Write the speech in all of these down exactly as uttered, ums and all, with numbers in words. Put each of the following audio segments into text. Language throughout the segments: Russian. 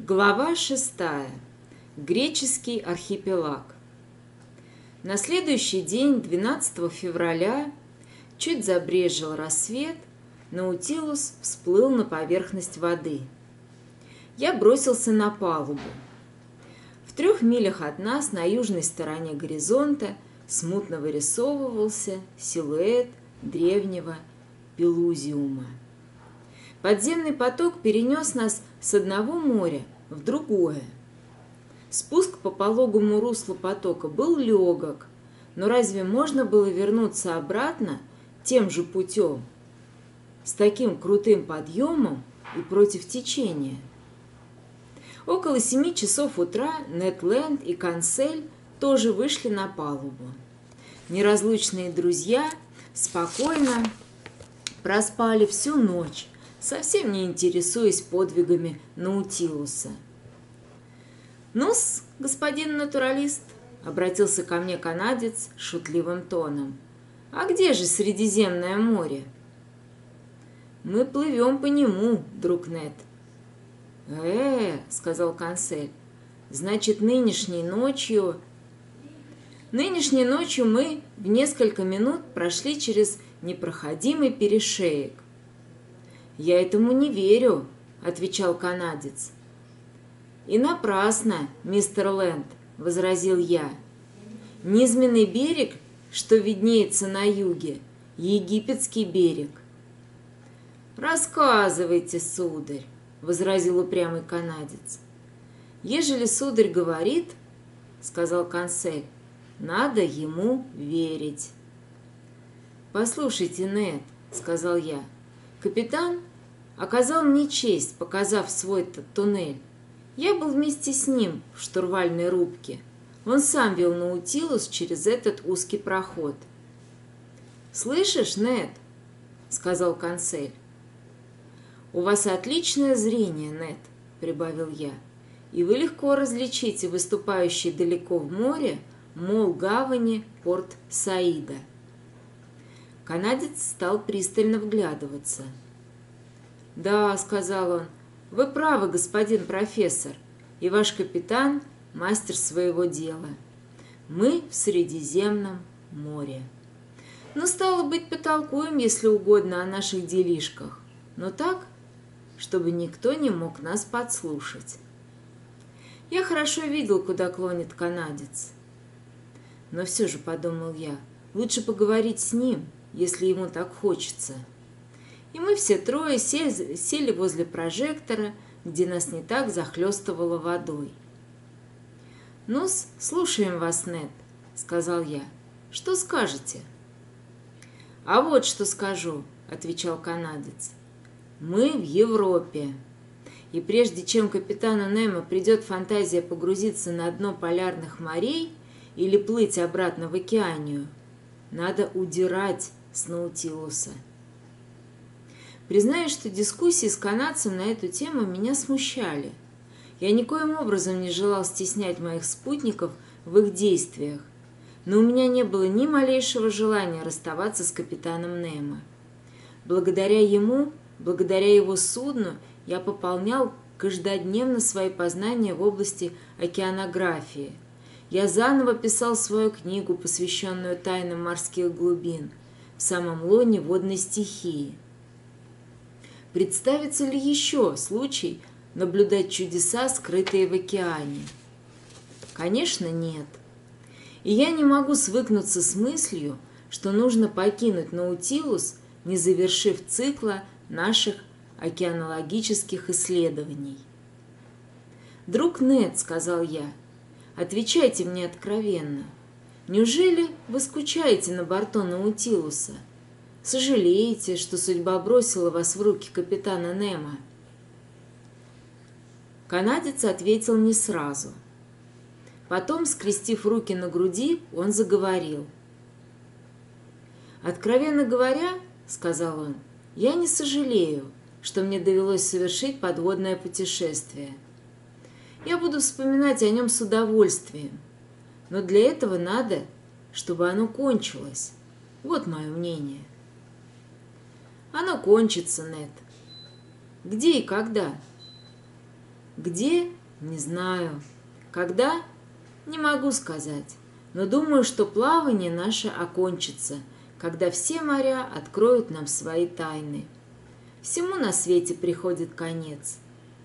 Глава шестая. Греческий архипелаг. На следующий день, двенадцатого февраля, чуть забрезжил рассвет, Наутилус всплыл на поверхность воды. Я бросился на палубу. В трех милях от нас, на южной стороне горизонта, смутно вырисовывался силуэт древнего Пелузиума. Подземный поток перенес нас с одного моря в другое. Спуск по пологому руслу потока был легок, но разве можно было вернуться обратно тем же путем, с таким крутым подъемом и против течения? Около семи часов утра Нед Ленд и Консель тоже вышли на палубу. Неразлучные друзья спокойно проспали всю ночь, совсем не интересуясь подвигами Наутилуса. «Ну-с, господин натуралист», — обратился ко мне канадец шутливым тоном, — «а где же Средиземное море?» «Мы плывем по нему, друг Нед». «Э-э», — сказал Консель, — «значит, нынешней ночью...» «Нынешней ночью мы в несколько минут прошли через непроходимый перешеек». «Я этому не верю», — отвечал канадец. «И напрасно, мистер Ленд», — возразил я. «Низменный берег, что виднеется на юге, египетский берег». «Рассказывайте, сударь», — возразил упрямый канадец. «Ежели сударь говорит, — сказал Консель, — надо ему верить». «Послушайте, Нед, — сказал я, — капитан оказал мне честь, показав свой туннель. Я был вместе с ним в штурвальной рубке. Он сам вел Наутилус через этот узкий проход». «Слышишь, Нед? — сказал Консель. «У вас отличное зрение, Нед, — прибавил я, — и вы легко различите выступающий далеко в море мол гавани порт Саида». Канадец стал пристально вглядываться. «Да, — сказал он, — вы правы, господин профессор, и ваш капитан — мастер своего дела. Мы в Средиземном море. Ну, стало быть, потолкуем, если угодно, о наших делишках, но так, чтобы никто не мог нас подслушать». Я хорошо видел, куда клонит канадец. Но все же, — подумал я, — лучше поговорить с ним, если ему так хочется. И мы все трое сели, сели возле прожектора, где нас не так захлестывало водой. «Ну-с, слушаем вас, Нед, — сказал я. — Что скажете?» «А вот что скажу, — отвечал канадец. — Мы в Европе. И прежде чем капитану Немо придет фантазия погрузиться на дно полярных морей или плыть обратно в Океанию, надо удирать с Наутилуса». Признаюсь, что дискуссии с канадцем на эту тему меня смущали. Я никоим образом не желал стеснять моих спутников в их действиях, но у меня не было ни малейшего желания расставаться с капитаном Немо. Благодаря ему, благодаря его судну, я пополнял каждодневно свои познания в области океанографии. Я заново писал свою книгу, посвященную тайнам морских глубин, в самом лоне водной стихии. Представится ли еще случай наблюдать чудеса, скрытые в океане? Конечно, нет. И я не могу свыкнуться с мыслью, что нужно покинуть Наутилус, не завершив цикла наших океанологических исследований. «Друг Нед, — сказал я, — отвечайте мне откровенно. Неужели вы скучаете на борту Наутилуса? Сожалеете, что судьба бросила вас в руки капитана Немо?» Канадец ответил не сразу. Потом, скрестив руки на груди, он заговорил. «Откровенно говоря, — сказал он, — я не сожалею, что мне довелось совершить подводное путешествие. Я буду вспоминать о нем с удовольствием, но для этого надо, чтобы оно кончилось. Вот мое мнение». «Оно кончится, Нед». «Где и когда?» Где? Не знаю. Когда? Не могу сказать. Но думаю, что плавание наше окончится, когда все моря откроют нам свои тайны. Всему на свете приходит конец.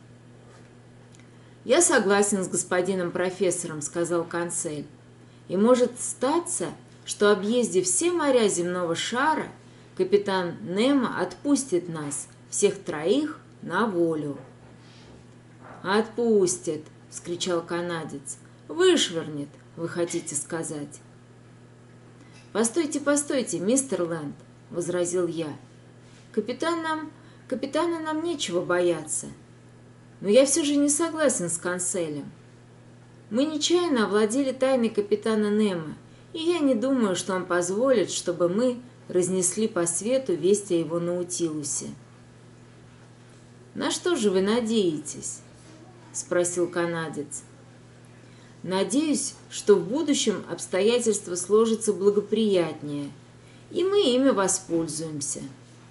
«Я согласен с господином профессором», — сказал Консель. «И может статься, что, объездив все моря земного шара, капитан Немо отпустит нас, всех троих, на волю». «Отпустит», — вскричал канадец. «Вышвырнет, вы хотите сказать». «Постойте, постойте, мистер Лэнд», — возразил я. «Капитан нам, капитана нам нечего бояться. Но я все же не согласен с Конселем. Мы нечаянно овладели тайной капитана Немо, и я не думаю, что он позволит, чтобы мы разнесли по свету весть о его Наутилусе». «На что же вы надеетесь?» — спросил канадец. «Надеюсь, что в будущем обстоятельства сложатся благоприятнее, и мы ими воспользуемся.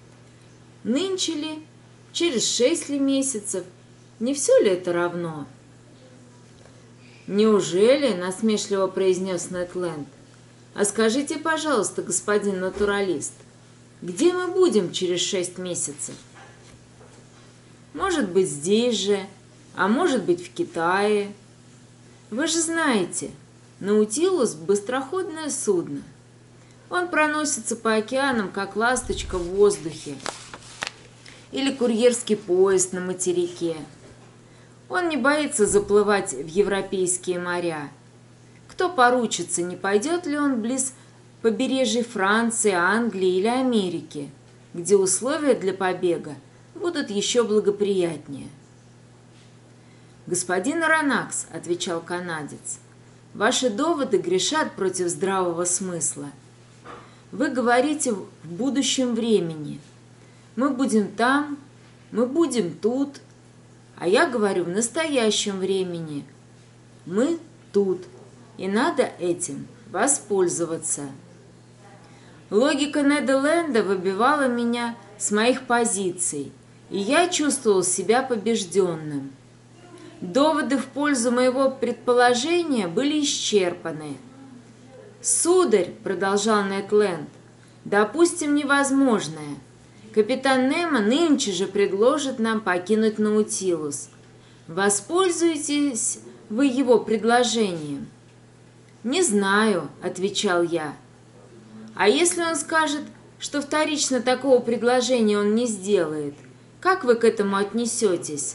Нынче ли, через шесть ли месяцев, не все ли это равно?» «Неужели?» — насмешливо произнес Нед Ленд. «А скажите, пожалуйста, господин натуралист, где мы будем через шесть месяцев?» «Может быть, здесь же, а может быть, в Китае. Вы же знаете, Наутилус – быстроходное судно. Он проносится по океанам, как ласточка в воздухе, или курьерский поезд на материке. Он не боится заплывать в европейские моря. Кто поручится, не пойдет ли он близ побережья Франции, Англии или Америки, где условия для побега будут еще благоприятнее?» «Господин Аронакс», — отвечал канадец, — «ваши доводы грешат против здравого смысла. Вы говорите в будущем времени. Мы будем там, мы будем тут, а я говорю в настоящем времени. Мы тут, и надо этим воспользоваться». Логика Неда Ленда выбивала меня с моих позиций, и я чувствовал себя побежденным. Доводы в пользу моего предположения были исчерпаны. «Сударь», — продолжал Нед Ленд, — «допустим невозможное. Капитан Немо нынче же предложит нам покинуть Наутилус. Воспользуетесь вы его предложением?» «Не знаю», — отвечал я. «А если он скажет, что вторично такого предложения он не сделает, как вы к этому отнесетесь?»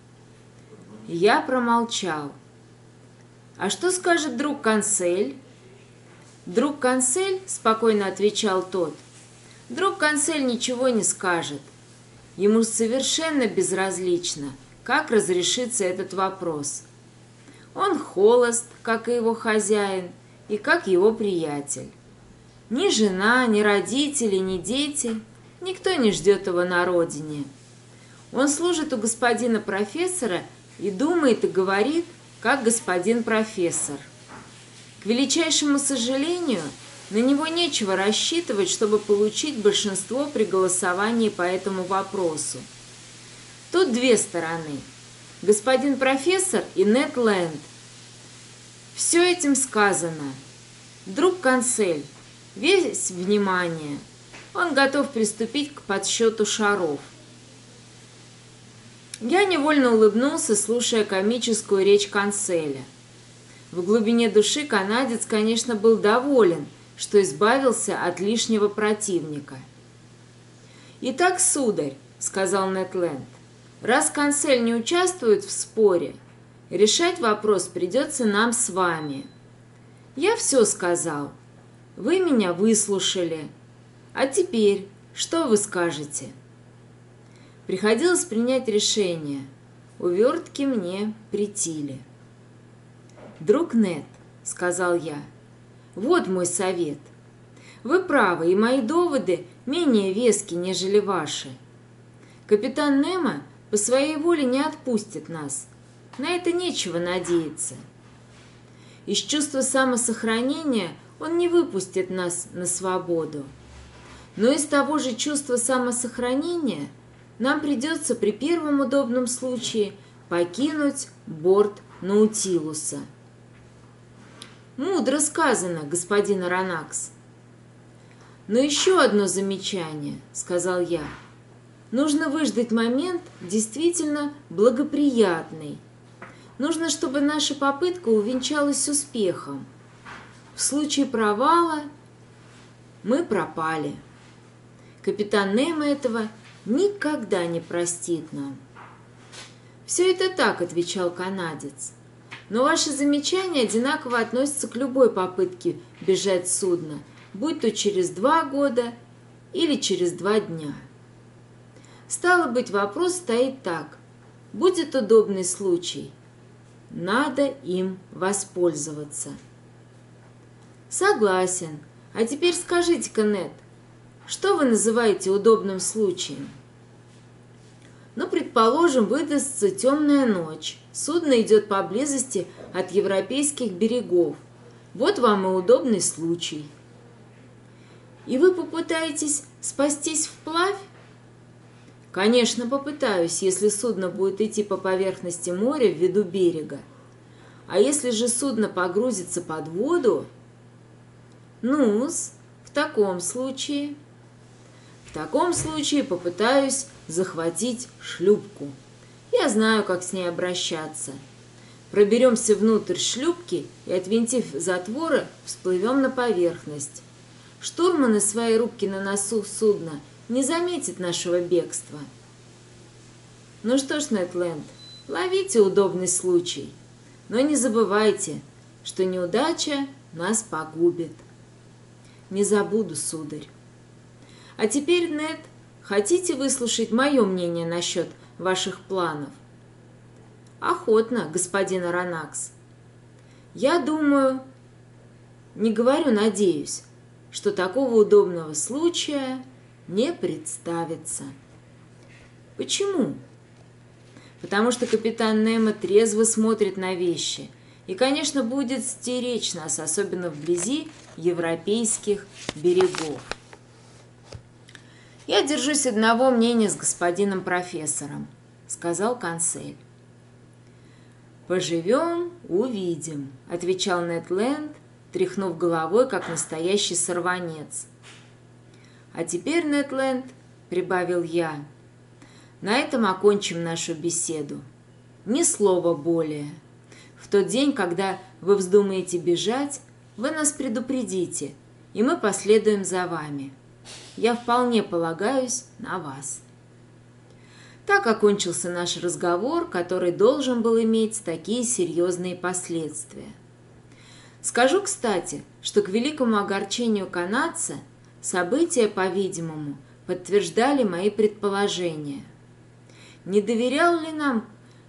Я промолчал. «А что скажет друг Консель?» «Друг Консель», — спокойно отвечал тот, — «друг Консель ничего не скажет. Ему совершенно безразлично, как разрешится этот вопрос. Он холост, как и его хозяин, и как его приятель. Ни жена, ни родители, ни дети, никто не ждет его на родине. Он служит у господина профессора и думает и говорит, как господин профессор. К величайшему сожалению, на него нечего рассчитывать, чтобы получить большинство при голосовании по этому вопросу. Тут две стороны – господин профессор и Нед Ленд. Все этим сказано. Друг Консель, весь внимание, он готов приступить к подсчету шаров». Я невольно улыбнулся, слушая комическую речь Конселя. В глубине души канадец, конечно, был доволен, что избавился от лишнего противника. «Итак, сударь», — сказал Нед Ленд, — «раз Консель не участвует в споре, решать вопрос придется нам с вами. Я все сказал, вы меня выслушали, а теперь что вы скажете?» Приходилось принять решение. Увертки мне претили. «Друг Нед», — сказал я, — «вот мой совет. Вы правы, и мои доводы менее вески, нежели ваши. Капитан Немо по своей воле не отпустит нас. На это нечего надеяться. Из чувства самосохранения он не выпустит нас на свободу. Но из того же чувства самосохранения нам придется при первом удобном случае покинуть борт Наутилуса. Мудро сказано, господин Аронакс. Но еще одно замечание, сказал я. Нужно выждать момент действительно благоприятный. Нужно, чтобы наша попытка увенчалась успехом. В случае провала мы пропали. Капитан Немо этого никогда не простит нам. «Все это так», — отвечал канадец. «Но ваши замечания одинаково относятся к любой попытке бежать с судна, будь то через два года или через два дня. Стало быть, вопрос стоит так. Будет удобный случай. Надо им воспользоваться». «Согласен. А теперь скажите-ка, Нед, что вы называете удобным случаем?» Ну, предположим, выдастся темная ночь. Судно идет поблизости от европейских берегов. Вот вам и удобный случай. И вы попытаетесь спастись вплавь? Конечно, попытаюсь, если судно будет идти по поверхности моря в виду берега. А если же судно погрузится под воду? Ну-с, в таком случае... В таком случае попытаюсь захватить шлюпку. Я знаю, как с ней обращаться. Проберемся внутрь шлюпки и, отвинтив затворы, всплывем на поверхность. Штурман из своей рубки на носу судна не заметит нашего бегства. Ну что ж, Нед Ленд, ловите удобный случай. Но не забывайте, что неудача нас погубит. Не забуду, сударь. А теперь, Нед, хотите выслушать мое мнение насчет ваших планов? Охотно, господин Аронакс. Я думаю, не говорю «надеюсь», что такого удобного случая не представится. Почему? Потому что капитан Немо трезво смотрит на вещи и, конечно, будет стеречь нас, особенно вблизи европейских берегов. «Я держусь одного мнения с господином профессором», — сказал консель. «Поживем, увидим», — отвечал Нед Ленд, тряхнув головой, как настоящий сорванец. «А теперь, Нед Ленд», — прибавил я, — «на этом окончим нашу беседу. Ни слова более. В тот день, когда вы вздумаете бежать, вы нас предупредите, и мы последуем за вами. Я вполне полагаюсь на вас». Так окончился наш разговор, который должен был иметь такие серьезные последствия. Скажу, кстати, что к великому огорчению канадца события, по-видимому, подтверждали мои предположения. Не доверял ли нам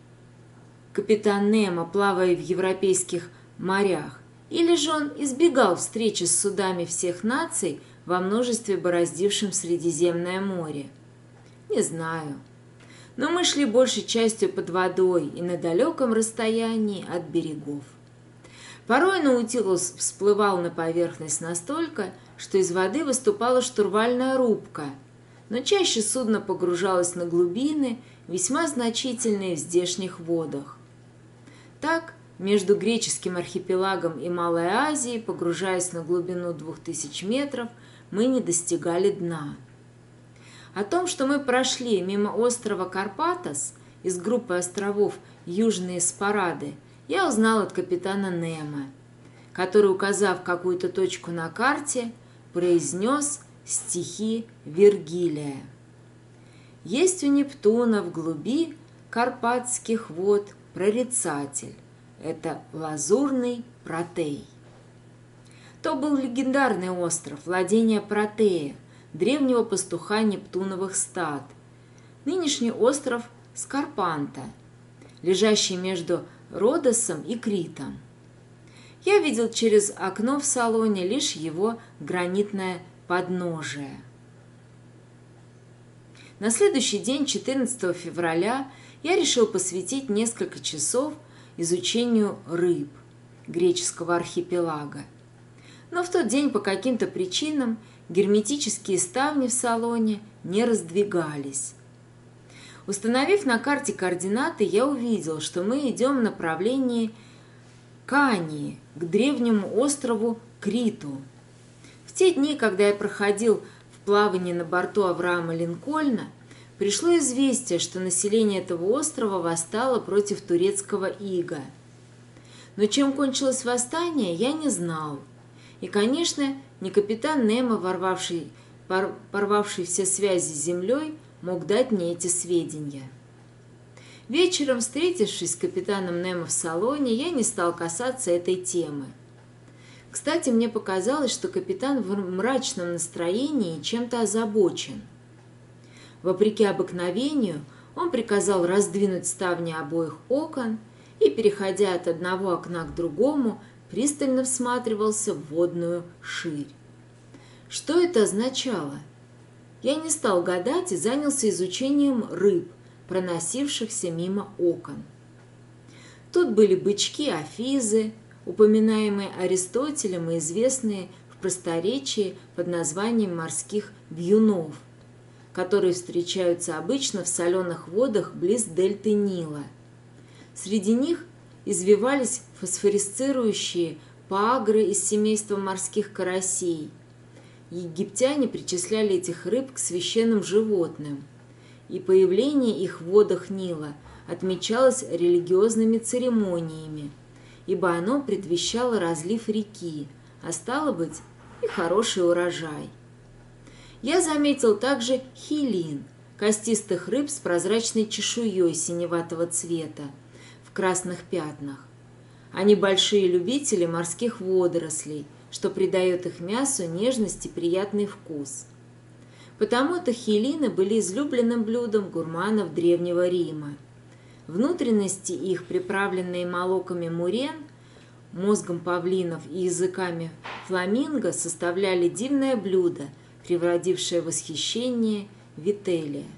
капитан Немо, плавая в европейских морях, или же он избегал встречи с судами всех наций во множестве бороздившем Средиземное море? Не знаю. Но мы шли большей частью под водой и на далеком расстоянии от берегов. Порой Наутилус всплывал на поверхность настолько, что из воды выступала штурвальная рубка, но чаще судно погружалось на глубины, весьма значительные в здешних водах. Так, между греческим архипелагом и Малой Азией, погружаясь на глубину двух тысяч метров, мы не достигали дна. О том, что мы прошли мимо острова Карпатос из группы островов Южные Спарады, я узнал от капитана Немо, который, указав какую-то точку на карте, произнес стихи Вергилия. «Есть у Нептуна в глуби карпатских вод прорицатель. Это лазурный Протей». То был легендарный остров, владение Протея, древнего пастуха Нептуновых стад, нынешний остров Скарпанта, лежащий между Родосом и Критом. Я видел через окно в салоне лишь его гранитное подножие. На следующий день, четырнадцатого февраля, я решил посвятить несколько часов изучению рыб греческого архипелага. Но в тот день по каким-то причинам герметические ставни в салоне не раздвигались. Установив на карте координаты, я увидел, что мы идем в направлении Кании, к древнему острову Криту. В те дни, когда я проходил в плавании на борту Авраама Линкольна, пришло известие, что население этого острова восстало против турецкого ига. Но чем кончилось восстание, я не знал. И, конечно, не капитан Немо, ворвавший, пор, порвавший все связи с землей, мог дать мне эти сведения. Вечером, встретившись с капитаном Немо в салоне, я не стал касаться этой темы. Кстати, мне показалось, что капитан в мрачном настроении и чем-то озабочен. Вопреки обыкновению, он приказал раздвинуть ставни обоих окон и, переходя от одного окна к другому, пристально всматривался в водную ширь. Что это означало? Я не стал гадать и занялся изучением рыб, проносившихся мимо окон. Тут были бычки-афизы, упоминаемые Аристотелем и известные в просторечии под названием морских вьюнов, которые встречаются обычно в соленых водах близ дельты Нила. Среди них извивались фосфорисцирующие паагры из семейства морских карасей. Египтяне причисляли этих рыб к священным животным, и появление их в водах Нила отмечалось религиозными церемониями, ибо оно предвещало разлив реки, а стало быть, и хороший урожай. Я заметил также хилин, костистых рыб с прозрачной чешуей синеватого цвета, в красных пятнах. Они большие любители морских водорослей, что придает их мясу нежность и приятный вкус. Потому-то хилины были излюбленным блюдом гурманов Древнего Рима. Внутренности их, приправленные молоками мурен, мозгом павлинов и языками фламинго, составляли дивное блюдо, приводившее в восхищение Вителия.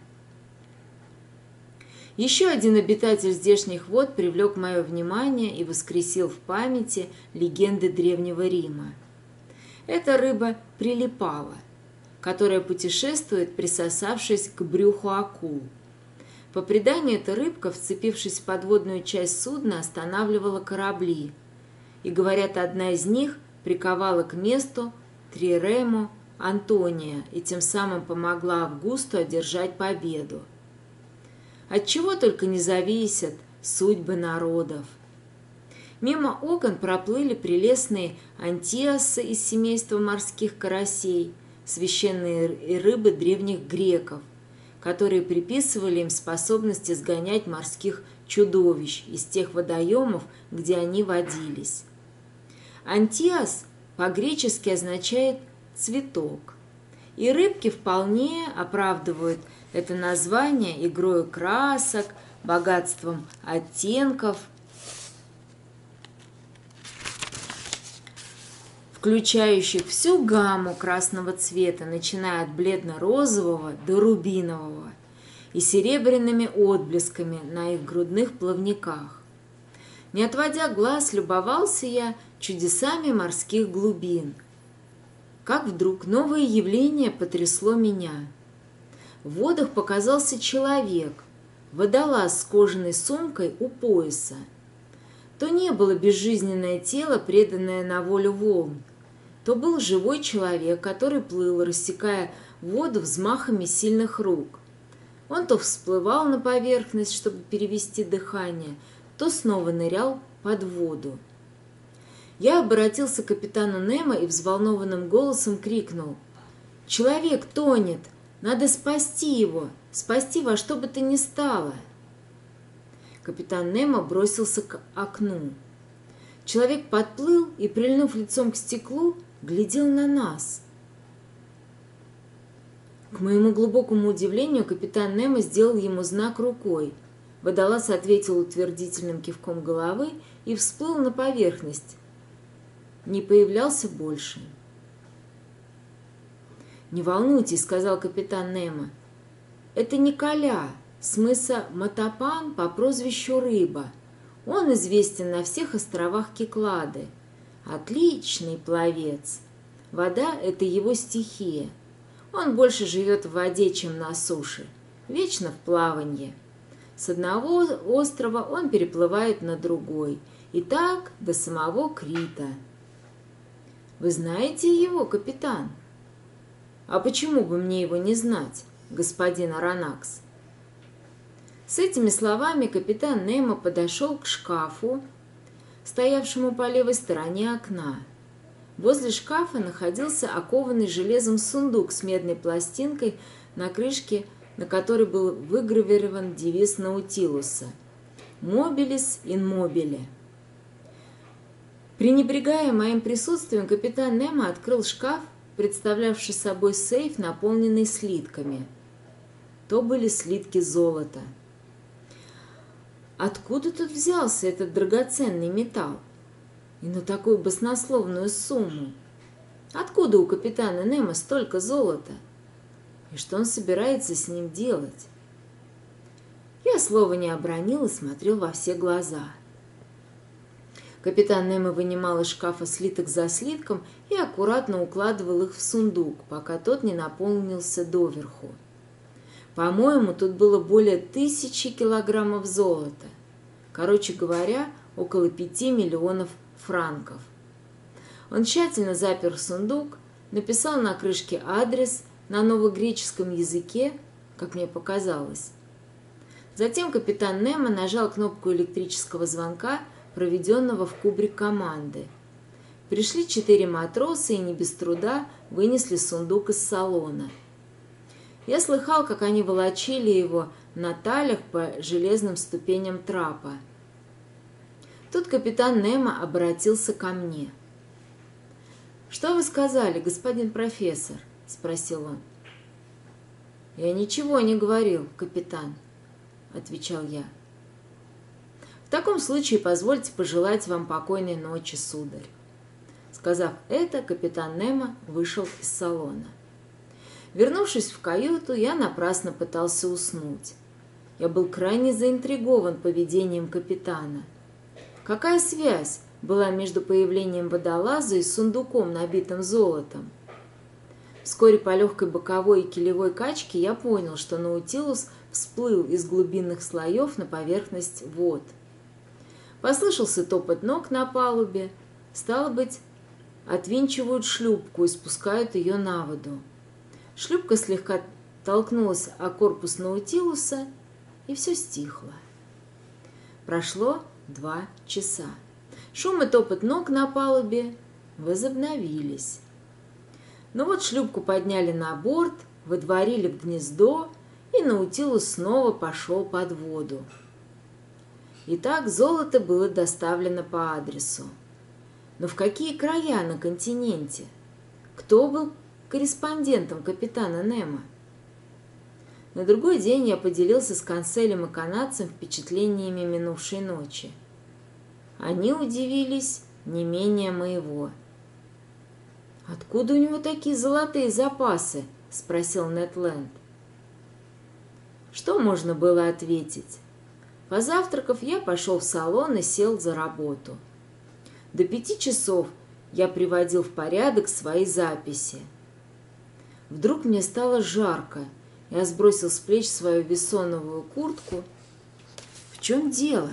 Еще один обитатель здешних вод привлек мое внимание и воскресил в памяти легенды Древнего Рима. Это рыба прилипала, которая путешествует, присосавшись к брюху акул. По преданию, эта рыбка, вцепившись в подводную часть судна, останавливала корабли, и, говорят, одна из них приковала к месту трирему Антония и тем самым помогла Августу одержать победу. От чего только не зависят судьбы народов. Мимо окон проплыли прелестные антиасы из семейства морских карасей, священные рыбы древних греков, которые приписывали им способность изгонять морских чудовищ из тех водоемов, где они водились. Антиас по-гречески означает «цветок», и рыбки вполне оправдывают это название игрой красок, богатством оттенков, включающих всю гамму красного цвета, начиная от бледно-розового до рубинового, и серебряными отблесками на их грудных плавниках. Не отводя глаз, любовался я чудесами морских глубин. Как вдруг новое явление потрясло меня. В водах показался человек, водолаз с кожаной сумкой у пояса. То не было безжизненное тело, преданное на волю волн, то был живой человек, который плыл, рассекая воду взмахами сильных рук. Он то всплывал на поверхность, чтобы перевести дыхание, то снова нырял под воду. Я обратился к капитану Немо и взволнованным голосом крикнул: «Человек тонет! Надо спасти его! Спасти во что бы то ни стало!» Капитан Немо бросился к окну. Человек подплыл и, прильнув лицом к стеклу, глядел на нас. К моему глубокому удивлению, капитан Немо сделал ему знак рукой. Водолаз ответил утвердительным кивком головы и всплыл на поверхность. Не появлялся больше. «Не волнуйтесь», — сказал капитан Немо. «Это Николя с мыса Матапан по прозвищу Рыба. Он известен на всех островах Киклады. Отличный пловец. Вода — это его стихия. Он больше живет в воде, чем на суше. вечно в плаванье. С одного острова он переплывает на другой, и так до самого Крита. Вы знаете его, капитан? А почему бы мне его не знать, господин Аронакс? С этими словами капитан Немо подошел к шкафу, стоявшему по левой стороне окна. Возле шкафа находился окованный железом сундук с медной пластинкой на крышке, на которой был выгравирован девиз Наутилуса «Mobilis in mobile». Пренебрегая моим присутствием, капитан Немо открыл шкаф, представлявший собой сейф, наполненный слитками. То были слитки золота. Откуда тут взялся этот драгоценный металл? И на такую баснословную сумму? Откуда у капитана Немо столько золота? И что он собирается с ним делать? Я слова не обронил и смотрел во все глаза. Капитан Немо вынимал из шкафа слиток за слитком и аккуратно укладывал их в сундук, пока тот не наполнился доверху. По-моему, тут было более тысячи килограммов золота. Короче говоря, около пяти миллионов франков. Он тщательно запер сундук, написал на крышке адрес на новогреческом языке, как мне показалось. Затем капитан Немо нажал кнопку электрического звонка, проведенного в кубрик команды. Пришли четыре матроса и не без труда вынесли сундук из салона. Я слыхал, как они волочили его на талях по железным ступеням трапа. Тут капитан Немо обратился ко мне. «Что вы сказали, господин профессор?» – спросил он. «Я ничего не говорил, капитан», – отвечал я. «В таком случае позвольте пожелать вам покойной ночи, сударь». Сказав это, капитан Немо вышел из салона. Вернувшись в каюту, я напрасно пытался уснуть. Я был крайне заинтригован поведением капитана. Какая связь была между появлением водолаза и сундуком, набитым золотом? Вскоре по легкой боковой и килевой качке я понял, что Наутилус всплыл из глубинных слоев на поверхность вод. Послышался топот ног на палубе. Стало быть, отвинчивают шлюпку и спускают ее на воду. Шлюпка слегка толкнулась о корпус Наутилуса, и все стихло. Прошло два часа. Шум и топот ног на палубе возобновились. Но вот шлюпку подняли на борт, выдворили в гнездо, и Наутилус снова пошел под воду. Итак, золото было доставлено по адресу. Но в какие края на континенте? Кто был корреспондентом капитана Немо? На другой день я поделился с Канцелем и канадцем впечатлениями минувшей ночи. Они удивились не менее моего. «Откуда у него такие золотые запасы?» – спросил Нед Ленд. Что можно было ответить? Позавтракав, я пошел в салон и сел за работу. До пяти часов я приводил в порядок свои записи. Вдруг мне стало жарко. Я сбросил с плеч свою вессоновую куртку. В чем дело?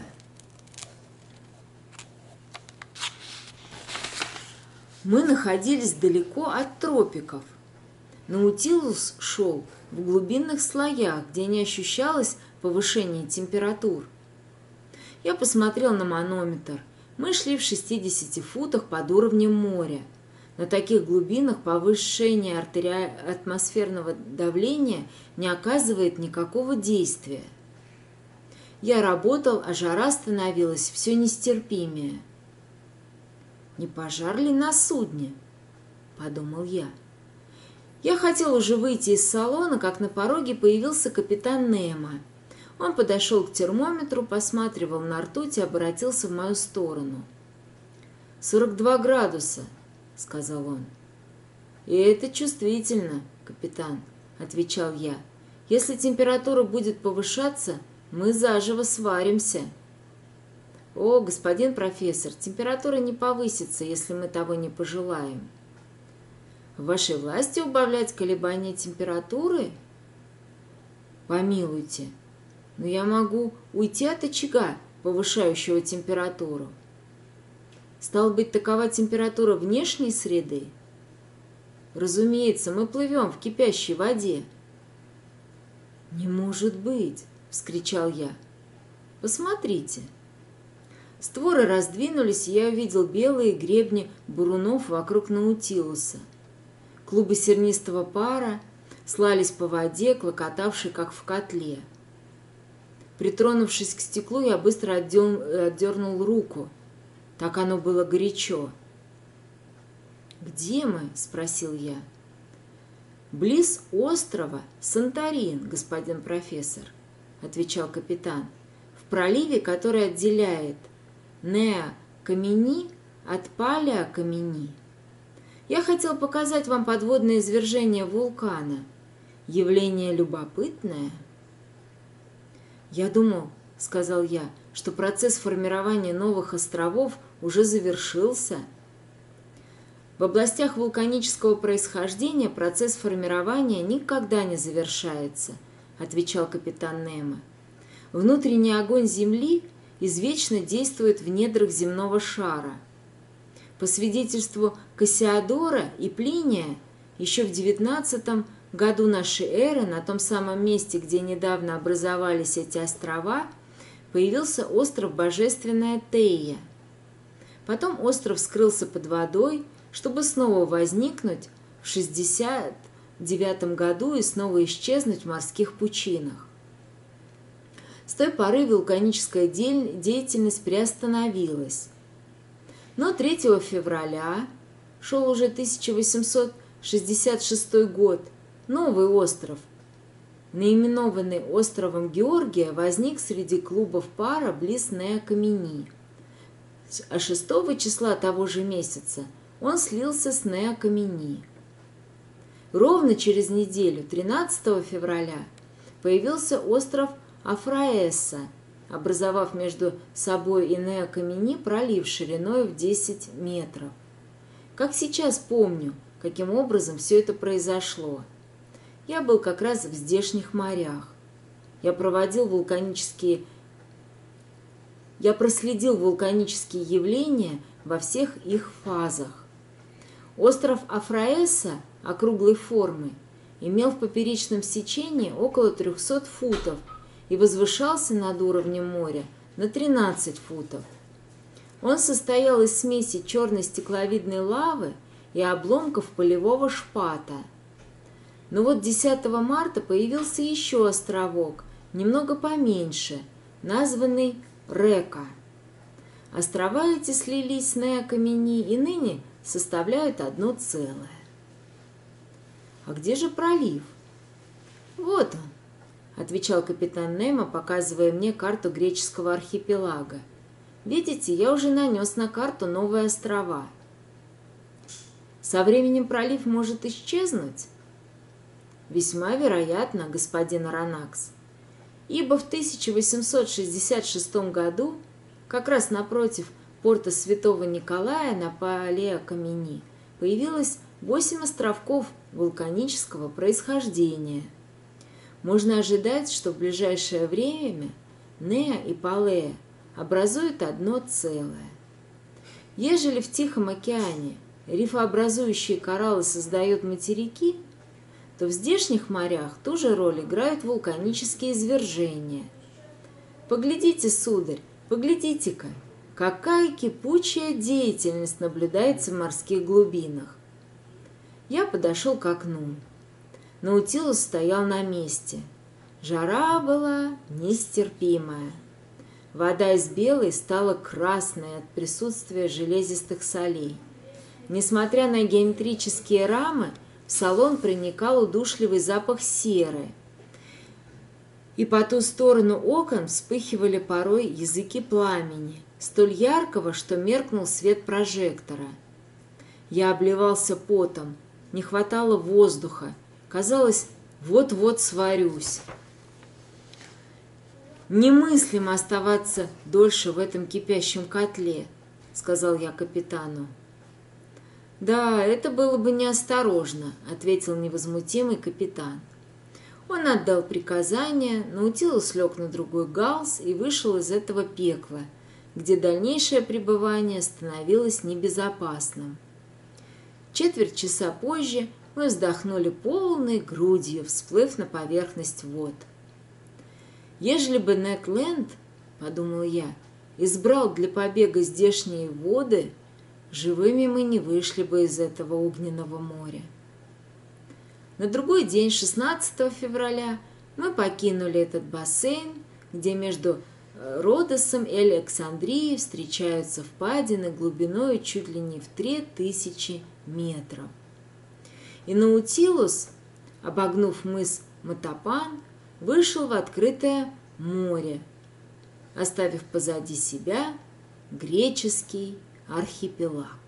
Мы находились далеко от тропиков. Наутилус шел в глубинных слоях, где не ощущалось повышение температур. Я посмотрел на манометр. Мы шли в шестидесяти футах под уровнем моря. На таких глубинах повышение артериаль... атмосферного давления не оказывает никакого действия. Я работал, а жара становилась все нестерпимее. «Не пожар ли на судне?» – подумал я. Я хотел уже выйти из салона, как на пороге появился капитан Немо. Он подошел к термометру, посматривал на ртуть и обратился в мою сторону. «Сорок два градуса», — сказал он. «И это чувствительно, капитан», — отвечал я. «Если температура будет повышаться, мы заживо сваримся». «О, господин профессор, температура не повысится, если мы того не пожелаем». «В вашей власти убавлять колебания температуры?» Помилуйте, но я могу уйти от очага, повышающего температуру. Стало быть, такова температура внешней среды? Разумеется, мы плывем в кипящей воде. Не может быть, вскричал я. Посмотрите. Створы раздвинулись, и я увидел белые гребни бурунов вокруг Наутилуса. Клубы сернистого пара слались по воде, клокотавшей, как в котле. Притронувшись к стеклу, я быстро отдернул, отдернул руку. Так оно было горячо. «Где мы?» – спросил я. «Близ острова Санторин, господин профессор», – отвечал капитан, – «в проливе, который отделяет Неа Камени от Палеа Камени. Я хотел показать вам подводное извержение вулкана. Явление любопытное». «Я думал, — сказал я, — что процесс формирования новых островов уже завершился». В областях вулканического происхождения процесс формирования никогда не завершается, отвечал капитан Немо. Внутренний огонь Земли извечно действует в недрах земного шара. По свидетельству Кассиодора и Плиния, еще в девятнадцатом году нашей эры на том самом месте, где недавно образовались эти острова, появился остров Божественная Тея. Потом остров скрылся под водой, чтобы снова возникнуть в шестьдесят девятом году и снова исчезнуть в морских пучинах. С той поры вулканическая деятельность приостановилась. Но третьего февраля, шел уже тысяча восемьсот шестьдесят шестой год, новый остров, наименованный островом Георгия, возник среди клубов пара близ Неа Камени. А шестого числа того же месяца он слился с Неа Камени. Ровно через неделю, тринадцатого февраля, появился остров Афраэса, образовав между собой и Неа Камени пролив шириной в десять метров. Как сейчас помню, каким образом все это произошло. Я был как раз в здешних морях. Я проводил вулканические... Я проследил вулканические явления во всех их фазах. Остров Афраэса округлой формы имел в поперечном сечении около трехсот футов и возвышался над уровнем моря на тринадцать футов. Он состоял из смеси черной стекловидной лавы и обломков полевого шпата. Но вот десятого марта появился еще островок, немного поменьше, названный Река. Острова эти слились с Неа Камени и ныне составляют одно целое. А где же пролив? Вот он, отвечал капитан Немо, показывая мне карту греческого архипелага. Видите, я уже нанес на карту новые острова. Со временем пролив может исчезнуть? Весьма вероятно, господин Аронакс, ибо в тысяча восемьсот шестьдесят шестом году, как раз напротив порта Святого Николая на Палеа Камени, появилось восемь островков вулканического происхождения. Можно ожидать, что в ближайшее время Неа и Палеа образуют одно целое. Ежели в Тихом океане рифообразующие кораллы создают материки, то в здешних морях ту же роль играют вулканические извержения. Поглядите, сударь, поглядите-ка, какая кипучая деятельность наблюдается в морских глубинах. Я подошел к окну. Наутилус стоял на месте. Жара была нестерпимая. Вода из белой стала красной от присутствия железистых солей. Несмотря на геометрические рамы, в салон проникал удушливый запах серы, и по ту сторону окон вспыхивали порой языки пламени, столь яркого, что меркнул свет прожектора. Я обливался потом, не хватало воздуха, казалось, вот-вот сварюсь. «Немыслимо оставаться дольше в этом кипящем котле», — сказал я капитану. «Да, это было бы неосторожно», — ответил невозмутимый капитан. Он отдал приказание, Наутилус лег на другой галс и вышел из этого пекла, где дальнейшее пребывание становилось небезопасным. Четверть часа позже мы вздохнули полной грудью, всплыв на поверхность вод. Ежели бы Нед Ленд, подумал я, избрал для побега здешние воды, живыми мы не вышли бы из этого огненного моря. На другой день, шестнадцатого февраля, мы покинули этот бассейн, где между Родосом и Александрией встречаются впадины глубиной чуть ли не в три тысячи метров. И Наутилус, обогнув мыс Матапан, вышел в открытое море, оставив позади себя греческий архипелаг.